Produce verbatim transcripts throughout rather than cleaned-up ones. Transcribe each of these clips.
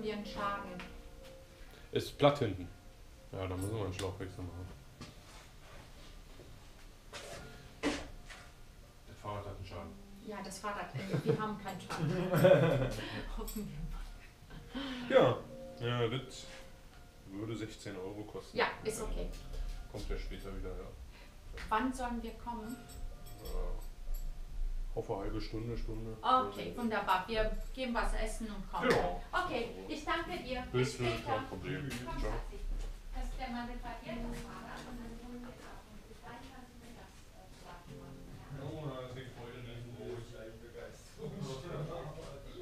haben wir einen Schaden? Ist platt hinten. Ja, da müssen wir einen Schlauchwechsel machen. Das Fahrrad hat einen Schaden. Ja, das Fahrrad, äh, wir haben keinen Schaden. Hoffen wir mal. Ja, ja, das würde sechzehn Euro kosten. Ja, ist okay. Kommt ja später wieder, ja. Wann sollen wir kommen? Ja. Hoffe halbe Stunde, Stunde. Okay, wunderbar. Wir gehen was essen und kommen. Ja. Okay, ich danke dir. Bis Bis später. kein Problem. Komm, Ciao. Schatzi. Das ist der Mann repariert das Fahrrad und dann holen wir das ab. Und bis dahin kannst du mir das äh, platt machen. Ja? Oh, das ist heute nicht so. Ich bin begeistert.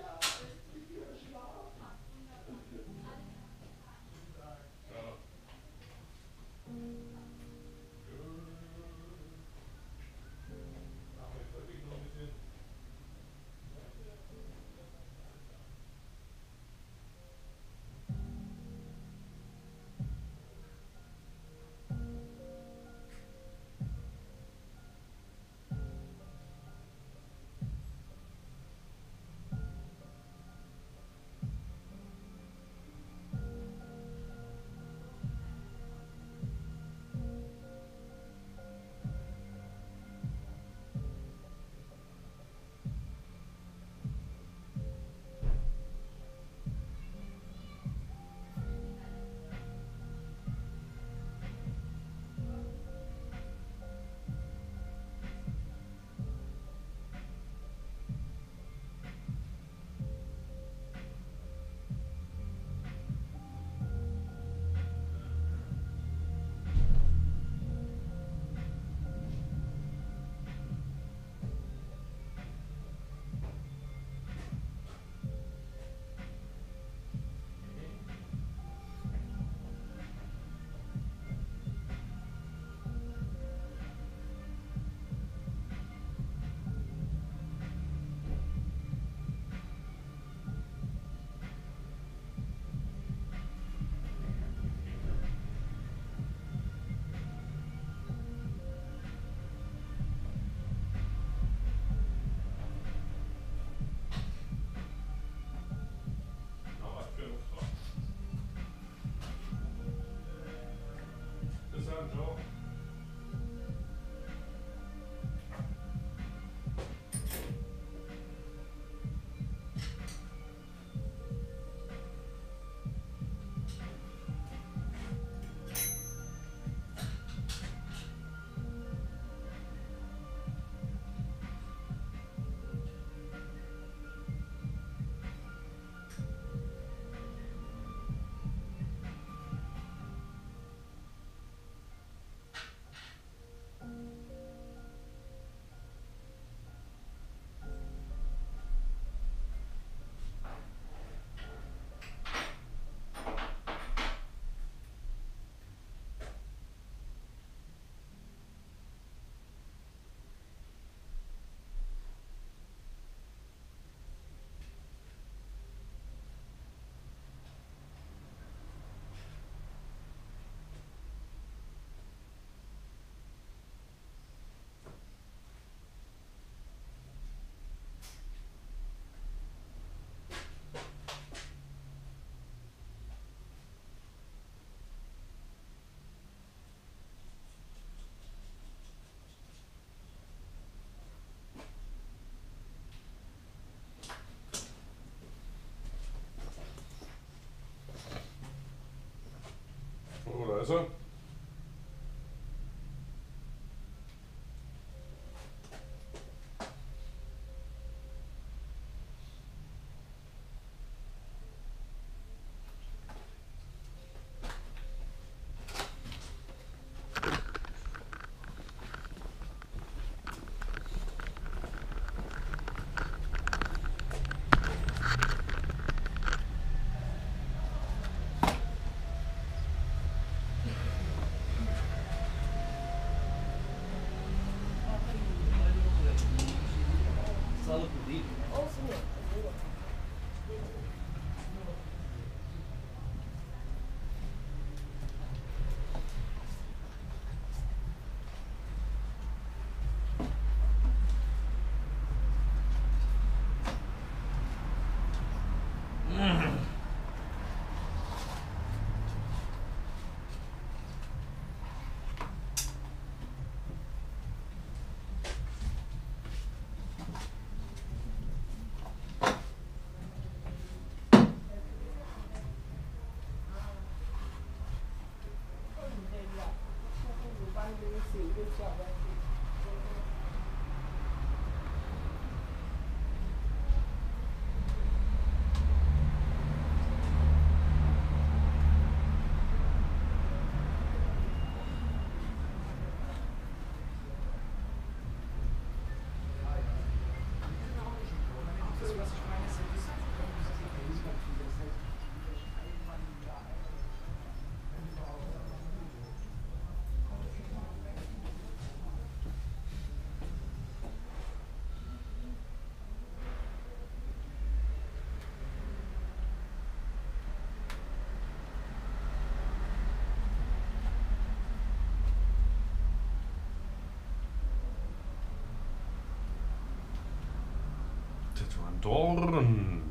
Oh, da ist er. Dorn.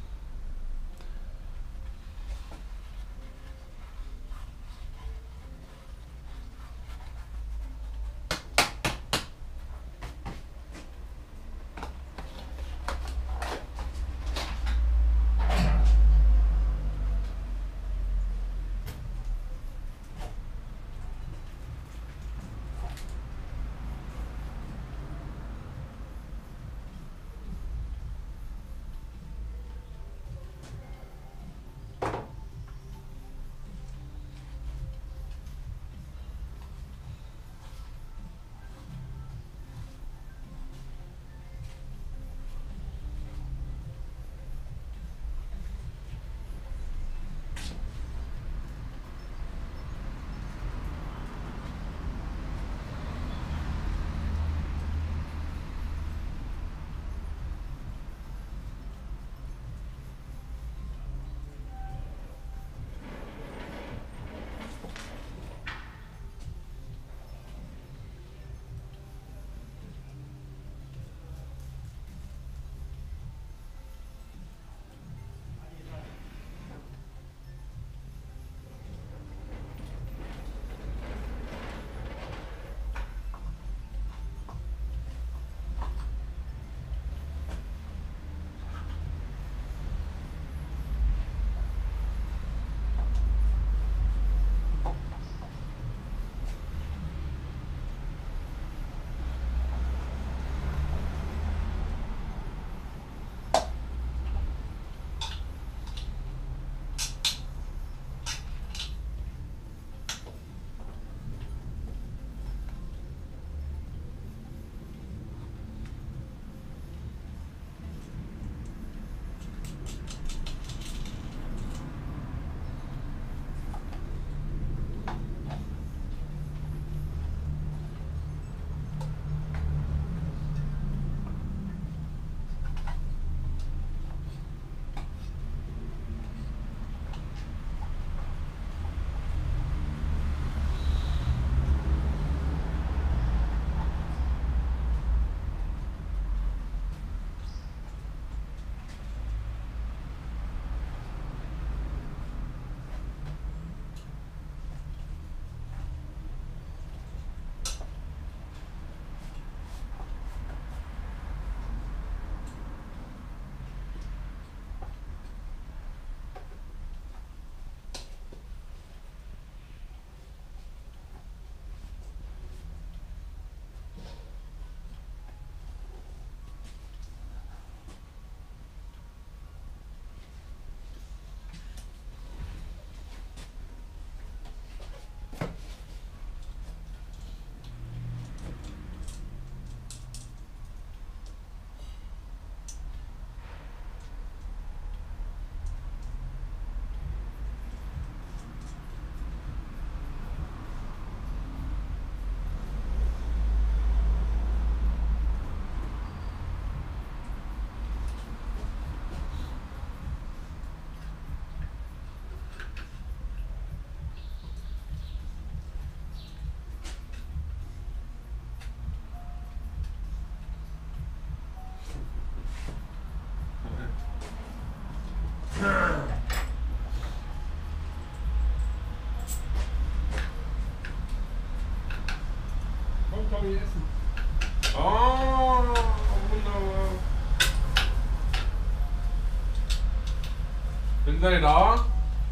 Tommy essen. Oh, wunderbar. Sind Sie da?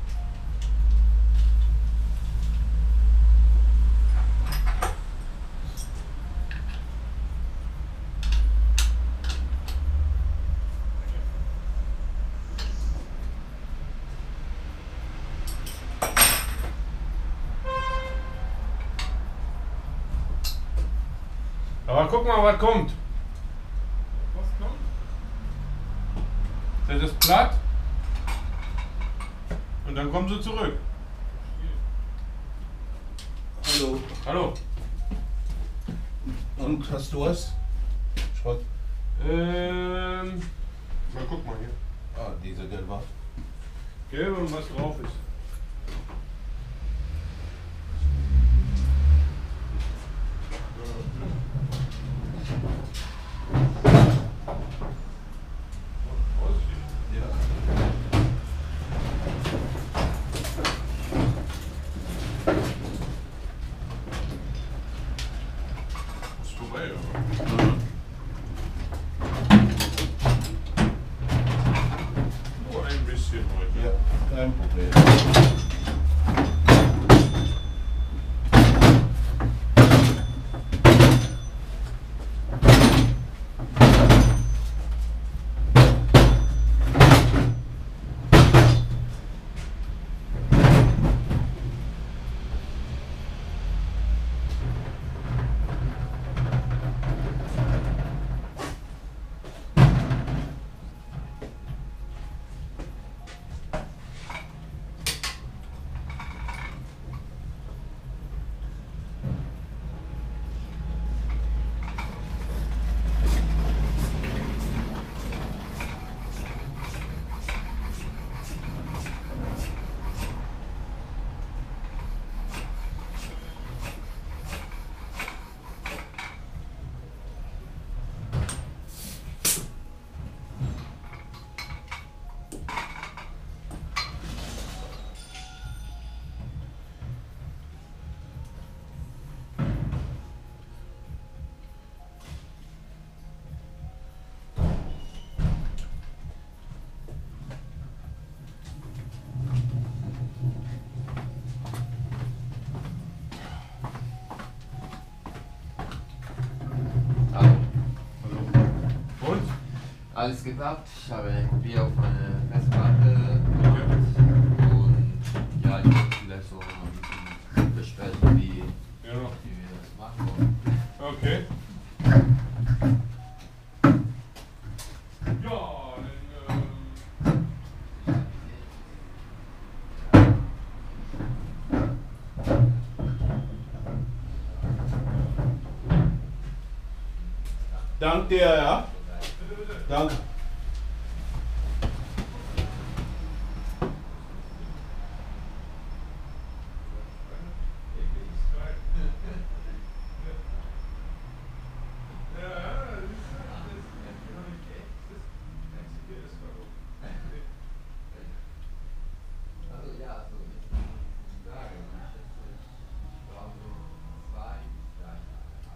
Aber guck mal, was kommt. Was kommt? Das ist platt. Und dann kommen sie zurück. Hallo. Hallo. Und hast du was? Schrott. Ähm. Na, guck mal hier. Ah, dieser gelber. Gelb und was drauf ist. Kein Problem. Alles geklappt. Ich habe eine Kopie auf meine Festplatte gemacht und ja, ich wollte vielleicht so ein bisschen besprechen, wie, Ja. wie wir das machen wollen. Okay. Ja, dann ähm, Dank dir, ja? Danke. Also ja, so mit diesen Tagen, ich schätze, ich brauche so zwei, drei Tage.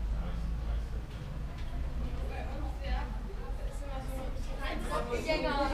Gänger.